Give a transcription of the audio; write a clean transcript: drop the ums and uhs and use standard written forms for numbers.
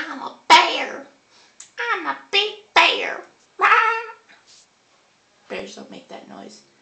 I'm a bear. I'm a big bear. Bears don't make that noise.